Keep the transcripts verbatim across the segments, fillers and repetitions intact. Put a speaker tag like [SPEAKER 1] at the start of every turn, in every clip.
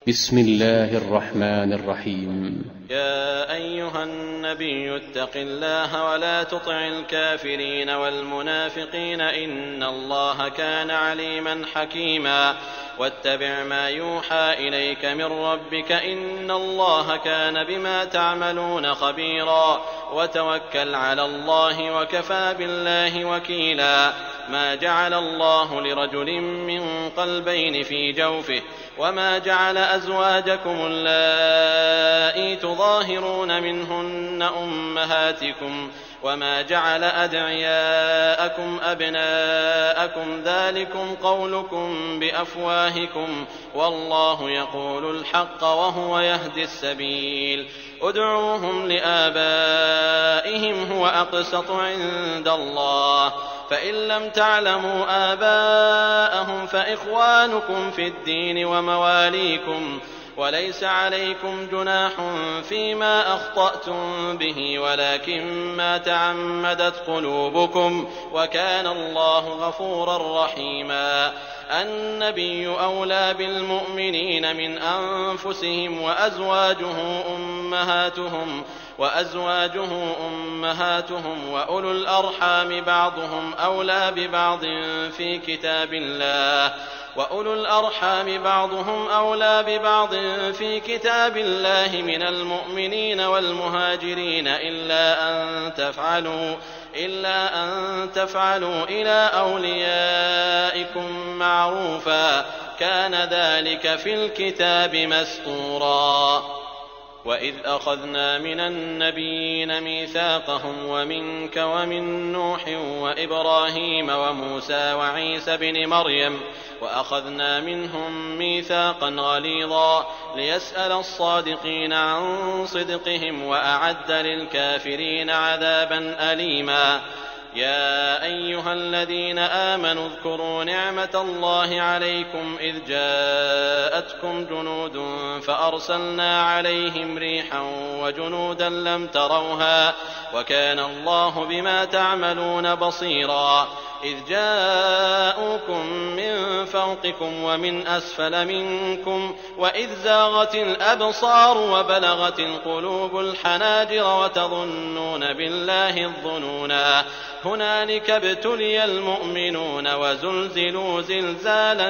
[SPEAKER 1] بسم الله الرحمن الرحيم.
[SPEAKER 2] يا أيها النبي اتق الله ولا تطع الكافرين والمنافقين إن الله كان عليما حكيما واتبع ما يوحى إليك من ربك إن الله كان بما تعملون خبيرا وتوكل على الله وكفى بالله وكيلا. ما جعل الله لرجل من قلبين في جوفه وما جعل أزواجكم اللائي تظاهرون منهن أمهاتكم وما جعل أدعياءكم أبناءكم ذلكم قولكم بأفواهكم والله يقول الحق وهو يهدي السبيل. ادعوهم لآبائهم هو أقسط عند الله فإن لم تعلموا آباءهم فإخوانكم في الدين ومواليكم وليس عليكم جناح فيما أخطأتم به ولكن ما تعمدت قلوبكم وكان الله غفورا رحيما. النبي أولى بالمؤمنين من أنفسهم وأزواجه أمهاتهم وأزواجه أمهاتهم وأولو الأرحام بعضهم أولى ببعض في كتاب الله وأولو الأرحام بعضهم أولى ببعض في كتاب الله من المؤمنين والمهاجرين إلا أن تفعلوا إلا أن تفعلوا إلى أوليائكم معروفا كان ذلك في الكتاب مسطورا. وإذ أخذنا من النبيين ميثاقهم ومنك ومن نوح وإبراهيم وموسى وعيسى بن مريم وأخذنا منهم ميثاقا غليظا ليسأل الصادقين عن صدقهم وأعد للكافرين عذابا أليما. يا أيها الذين آمنوا اذكروا نعمة الله عليكم إذ جاءتكم جنود فأرسلنا عليهم ريحا وجنودا لم تروها وكان الله بما تعملون بصيرا. إذ جاءوكم من فوقكم ومن أسفل منكم وإذ زاغت الأبصار وبلغت القلوب الحناجر وتظنون بالله الظنونا هنالك ابتلي المؤمنون وزلزلوا زلزالا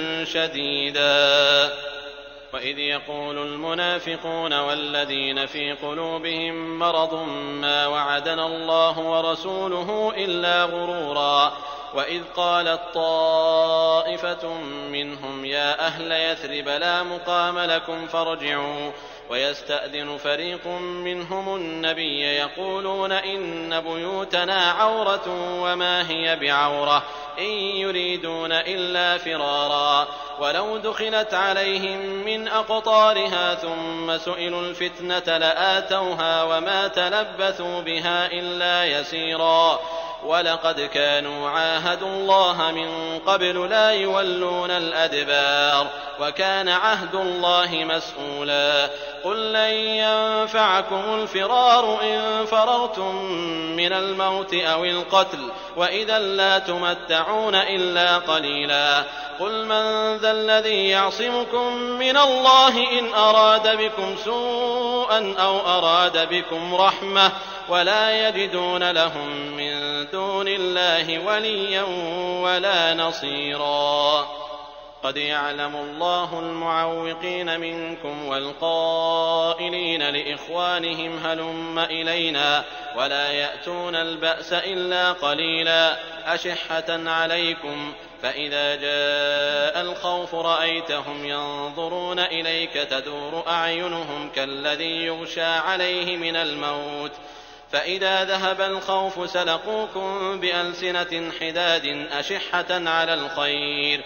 [SPEAKER 2] شديدا. وإذ يقول المنافقون والذين في قلوبهم مرض ما وعدنا الله ورسوله إلا غرورا. وإذ قالت طائفة منهم يا أهل يثرب لا مقام لكم فارجعوا ويستأذن فريق منهم النبي يقولون إن بيوتنا عورة وما هي بعورة إن يريدون إلا فرارا ولو دخلت عليهم من أقطارها ثم سئلوا الفتنة لآتوها وما تلبثوا بها إلا يسيرا. ولقد كانوا عاهدوا الله من قبل لا يولون الأدبار وكان عهد الله مسؤولا. قل لن ينفعكم الفرار إن فررتم من الموت أو القتل وإذا لا تمتعون إلا قليلا. قل من ذا الذي يعصمكم من الله إن أراد بكم سوءا أو أراد بكم رحمة ولا يجدون لهم من دون الله وليا ولا نصيرا. قد يعلم الله المعوقين منكم والقائلين لإخوانهم هلم إلينا ولا يأتون البأس إلا قليلا أشحة عليكم فإذا جاء الخوف رأيتهم ينظرون إليك تدور أعينهم كالذي يغشى عليه من الموت فإذا ذهب الخوف سلقوكم بألسنة حداد أشحة على الخير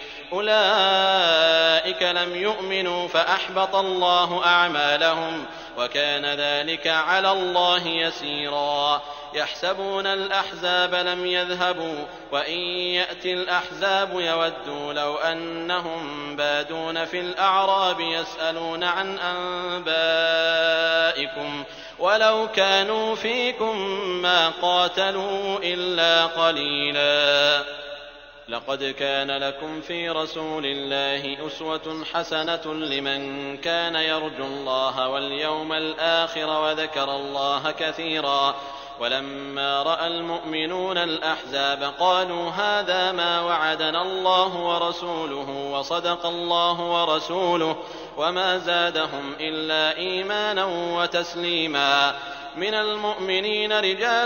[SPEAKER 2] أولئك لم يؤمنوا فأحبط الله أعمالهم وكان ذلك على الله يسيرا. يحسبون الأحزاب لم يذهبوا وإن يأتي الأحزاب يودوا لو أنهم بادون في الأعراب يسألون عن أنبائكم ولو كانوا فيكم ما قاتلوا إلا قليلا. لقد كان لكم في رسول الله أسوة حسنة لمن كان يرجو الله واليوم الآخر وذكر الله كثيرا. ولما رأى المؤمنون الأحزاب قالوا هذا ما وعدنا الله ورسوله وصدق الله ورسوله وما زادهم إلا إيمانا وتسليما. من المؤمنين رجال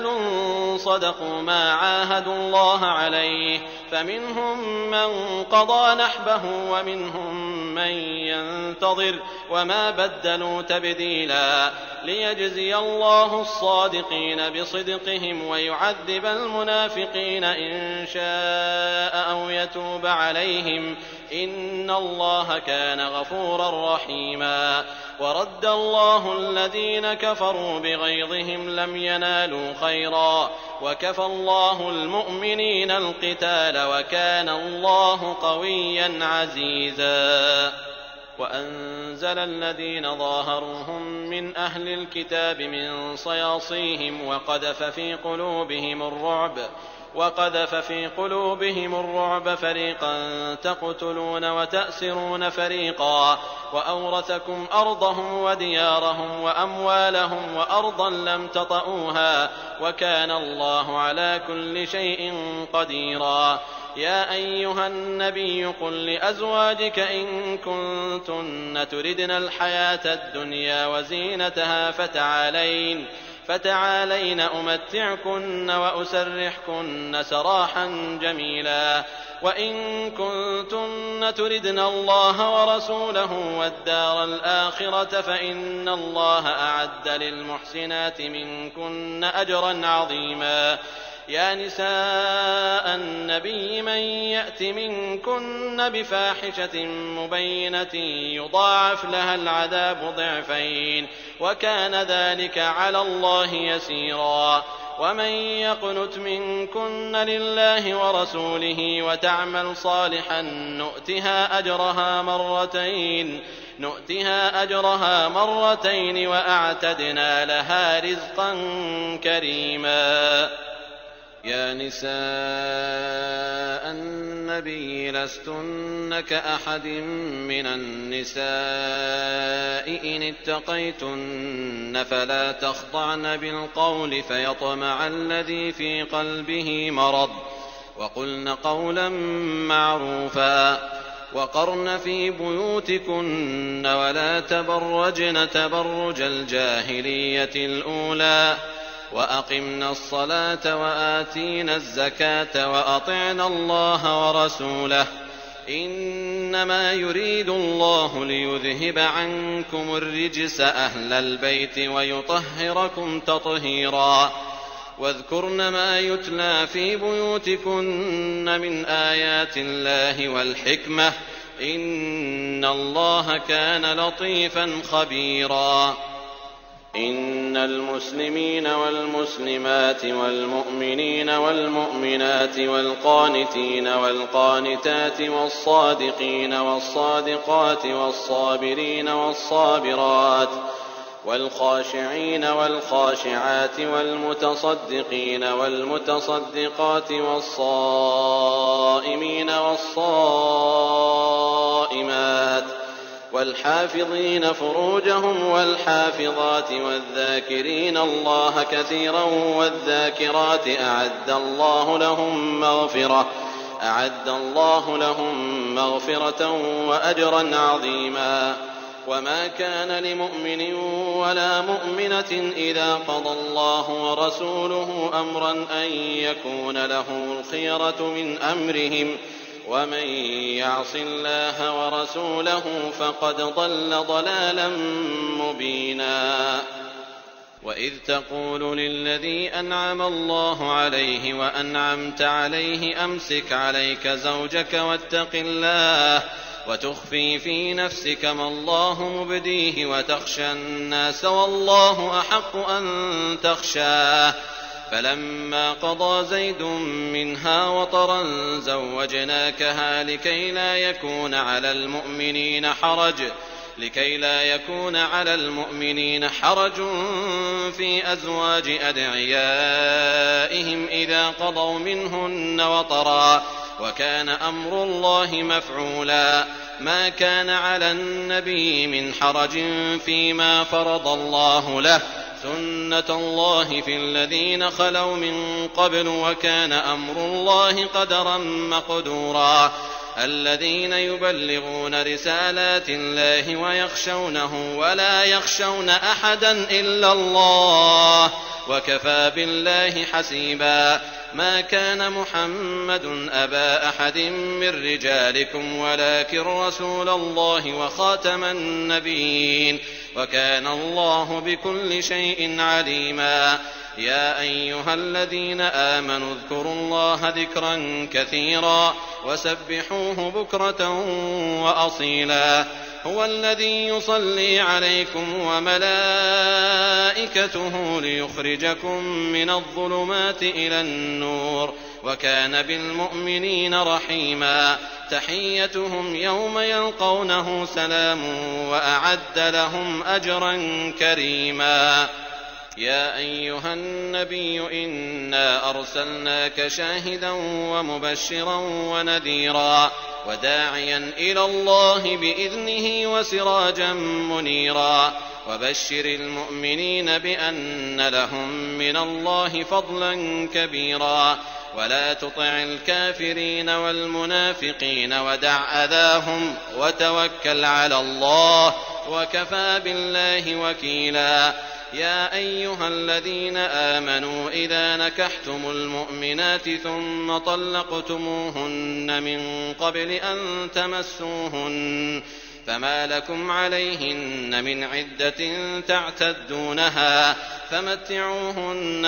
[SPEAKER 2] صدقوا ما عاهدوا الله عليه فمنهم من قضى نحبه ومنهم من ينتظر وما بدلوا تبديلا. ليجزي الله الصادقين بصدقهم ويعذب المنافقين إن شاء أو يتوب عليهم إن الله كان غفورا رحيما. ورد الله الذين كفروا بغيظهم لم ينالوا خيرا وكفى الله المؤمنين القتال وكان الله قويا عزيزا. وأنزل الذين ظاهروهم من أهل الكتاب من صياصيهم وقذف في قلوبهم الرعب وقذف في قلوبهم الرعب فريقا تقتلون وتأسرون فريقا وأورثكم أرضهم وديارهم وأموالهم وأرضا لم تطئوها وكان الله على كل شيء قديرا. يا أيها النبي قل لأزواجك إن كنتن تردن الحياة الدنيا وزينتها فتعالين فتعالين أمتعكن وأسرحكن سراحا جميلا. وإن كنتن تردن الله ورسوله والدار الآخرة فإن الله أعد للمحسنات منكن أجرا عظيما. يا نساء النبي من يأت منكن بفاحشة مبينة يضاعف لها العذاب ضعفين وكان ذلك على الله يسيرا. ومن يقنت منكن لله ورسوله وتعمل صالحا نؤتها أجرها مرتين نؤتها أجرها مرتين وأعتدنا لها رزقا كريما. يا نساء النبي لستن كأحد من النساء إن اتقيتن فلا تخضعن بالقول فيطمع الذي في قلبه مرض وقلن قولا معروفا. وقرن في بيوتكن ولا تبرجن تبرج الجاهلية الأولى وأقمنا الصلاة وآتينا الزكاة وأطعنا الله ورسوله إنما يريد الله ليذهب عنكم الرجس أهل البيت ويطهركم تطهيرا. واذكرن ما يتلى في بيوتكن من آيات الله والحكمة إن الله كان لطيفا خبيرا. إن المسلمين والمسلمات والمؤمنين والمؤمنات والقانتين والقانتات والصادقين والصادقات والصابرين والصابرات والخاشعين والخاشعات والمتصدقين والمتصدقات والصائمين والصائمات والحافظين فروجهم والحافظات والذاكرين الله كثيرا والذاكرات أعد الله لهم مغفرة أعد الله لهم مغفرة وأجرا عظيما. وما كان لمؤمن ولا مؤمنة إذا قضى الله ورسوله أمرا أن يكون لهم الخيرة من أمرهم ومن يعص الله ورسوله فقد ضل ضلالا مبينا. وإذ تقول للذي أنعم الله عليه وأنعمت عليه أمسك عليك زوجك واتق الله وتخفي في نفسك ما الله مبديه وتخشى الناس والله أحق أن تخشاه فلما قضى زيد منها وطرا زوجناكها لكي لا يكون على المؤمنين حرج لكي لا يكون على المؤمنين حرج في أزواج أدعيائهم إذا قضوا منهن وطرا وكان أمر الله مفعولا. ما كان على النبي من حرج فيما فرض الله له، سنة الله في الذين خلوا من قبل، وكان أمر الله قدرا مقدورا. الذين يبلغون رسالات الله ويخشونه ولا يخشون أحدا إلا الله، وكفى بالله حسيبا. ما كان محمد أبا أحد من رجالكم ولكن رسول الله وخاتم النبيين، وكان الله بكل شيء عليما. يا أيها الذين آمنوا اذكروا الله ذكرا كثيرا وسبحوه بكرة وأصيلا. هو الذي يصلي عليكم وملائكته ليخرجكم من الظلمات إلى النور، وكان بالمؤمنين رحيما. تحيتهم يوم يلقونه سلام، وأعد لهم أجرا كريما. يا أيها النبي إنا أرسلناك شاهدا ومبشرا ونذيرا وداعيا إلى الله بإذنه وسراجا منيرا. وبشر المؤمنين بأن لهم من الله فضلا كبيرا. ولا تطع الكافرين والمنافقين ودع أذاهم وتوكل على الله، وكفى بالله وكيلا. يا أيها الذين آمنوا إذا نكحتم المؤمنات ثم طلقتموهن من قبل أن تمسوهن فما لكم عليهن من عدة تعتدونها، فمتعوهن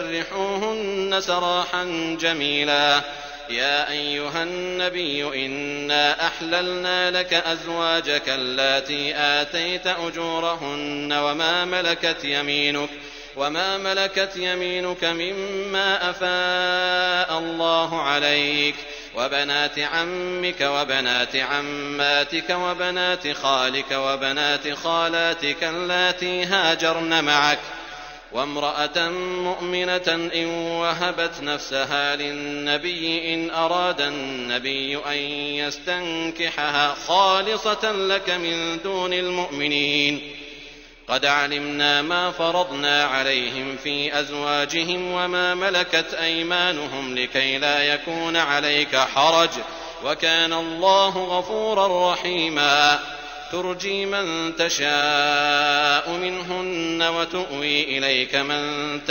[SPEAKER 2] وسرحوهن سراحا جميلا. يا أيها النبي إنا أحللنا لك أزواجك اللاتي آتيت أجورهن وما ملكت يمينك وما ملكت يمينك مما أفاء الله عليك، وبنات عمك وبنات عماتك وبنات خالك وبنات خالاتك اللاتي هاجرن معك، وامرأة مؤمنة إن وهبت نفسها للنبي إن أراد النبي أن يستنكحها خالصة لك من دون المؤمنين. قد علمنا ما فرضنا عليهم في أزواجهم وما ملكت أيمانهم لكي لا يكون عليك حرج، وكان الله غفورا رحيما. ترجي من تشاء منهن وتؤوي إليك من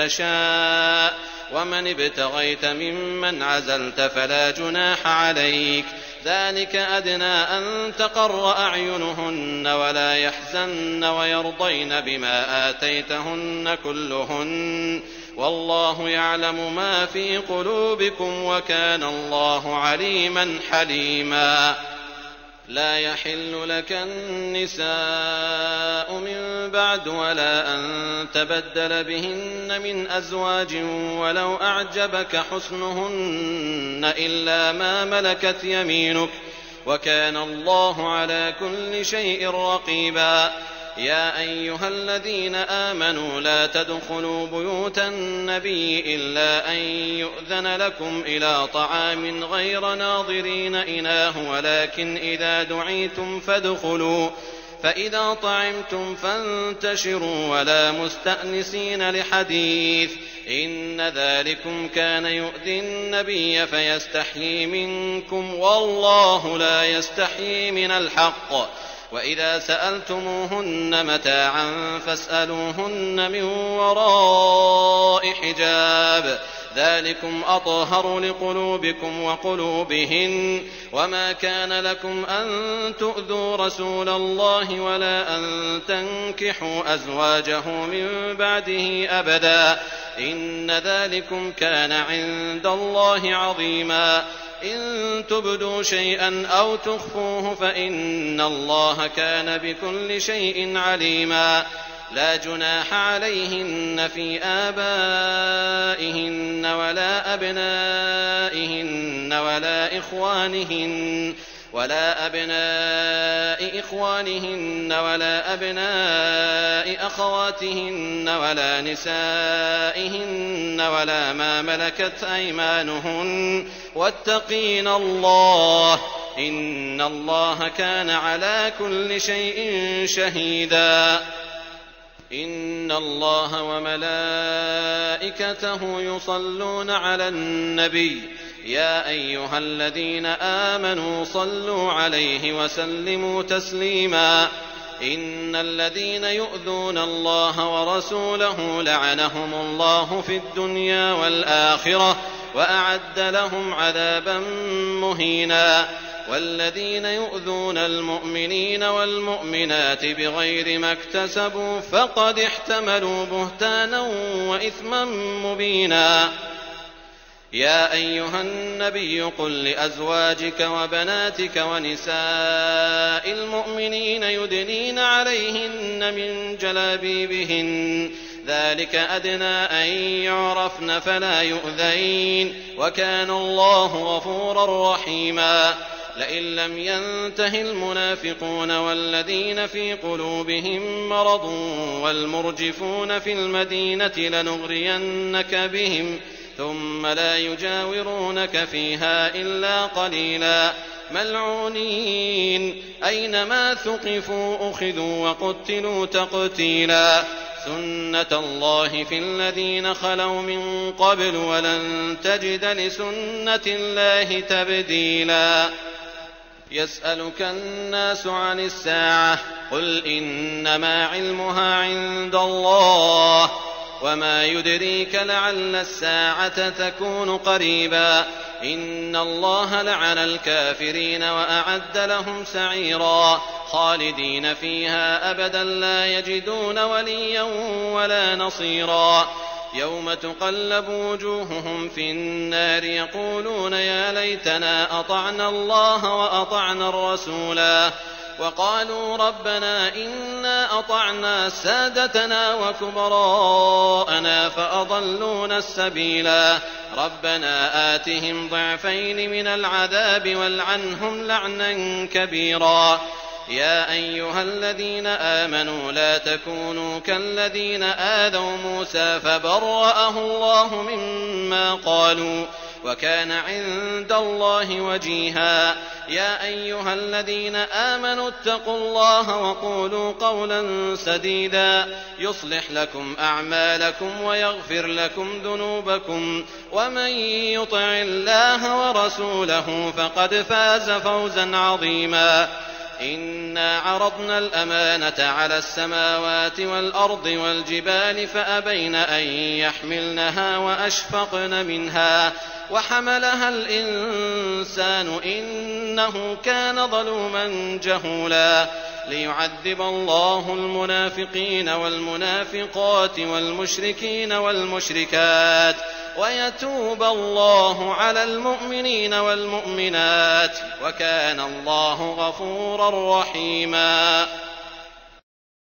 [SPEAKER 2] تشاء، ومن ابتغيت ممن عزلت فلا جناح عليك. ذلك أدنى أن تقر أعينهن ولا يحزن ويرضين بما آتيتهن كلهن، والله يعلم ما في قلوبكم وكان الله عليما حليما. لا يحل لك النساء من بعد ولا أن تبدل بهن من أزواج ولو أعجبك حسنهن إلا ما ملكت يمينك، وكان الله على كل شيء رقيبا. يا أيها الذين آمنوا لا تدخلوا بيوت النبي إلا أن يؤذن لكم إلى طعام غير ناظرين إناه، ولكن إذا دعيتم فادخلوا، فإذا طعمتم فانتشروا ولا مستأنسين لحديث، إن ذلكم كان يؤذي النبي فيستحيي منكم، والله لا يستحيي من الحق. وإذا سألتموهن متاعا فاسألوهن من وراء حجاب، ذلكم أطهر لقلوبكم وقلوبهن. وما كان لكم أن تؤذوا رسول الله ولا أن تنكحوا أزواجه من بعده أبدا، إن ذلكم كان عند الله عظيما. إن تبدوا شيئا أو تخفوه فإن الله كان بكل شيء عليما. لا جناح عليهن في آبائهن ولا أبنائهن ولا إخوانهن ولا أبناء إخوانهن ولا أبناء أخواتهن ولا نسائهن ولا ما ملكت أيمانهن واتقين الله إن الله كان على كل شيء شهيدا إن الله وملائكته يصلون على النبي يا أيها الذين آمنوا صلوا عليه وسلموا تسليما إن الذين يؤذون الله ورسوله لعنهم الله في الدنيا والآخرة وأعد لهم عذابا مهينا والذين يؤذون المؤمنين والمؤمنات بغير ما اكتسبوا فقد احتملوا بهتانا وإثما مبينا يا أيها النبي قل لأزواجك وبناتك ونساء المؤمنين يدنين عليهن من جلابيبهن ذلك أدنى أن يعرفن فلا يؤذين وكان الله غفورا رحيما لئن لم ينته المنافقون والذين في قلوبهم مرض والمرجفون في المدينة لنغرينك بهم ثم لا يجاورونك فيها إلا قليلا ملعونين أينما ثقفوا أخذوا وقتلوا تقتيلا سنة الله في الذين خلوا من قبل ولن تجد لسنة الله تبديلا يسألك الناس عن الساعة قل إنما علمها عند الله وما يدريك لعل الساعة تكون قريبا إن الله لعن الكافرين وأعد لهم سعيرا خالدين فيها أبدا لا يجدون وليا ولا نصيرا يوم تقلب وجوههم في النار يقولون يا ليتنا أطعنا الله وأطعنا الرسولا وقالوا ربنا إنا أطعنا سادتنا وكبراءنا فأضلونا السبيلا ربنا آتهم ضعفين من العذاب والعنهم لعنا كبيرا يا أيها الذين آمنوا لا تكونوا كالذين آذوا موسى فبرأه الله مما قالوا وكان عند الله وجيها يا أيها الذين آمنوا اتقوا الله وقولوا قولا سديدا يصلح لكم أعمالكم ويغفر لكم ذنوبكم ومن يطع الله ورسوله فقد فاز فوزا عظيما إنا عرضنا الأمانة على السماوات والأرض والجبال فأبين أن يحملنها وأشفقن منها وحملها الإنسان إنه كان ظلوما جهولا ليعذب الله المنافقين والمنافقات والمشركين والمشركات ويتوب الله على المؤمنين والمؤمنات وكان الله غفورا رحيما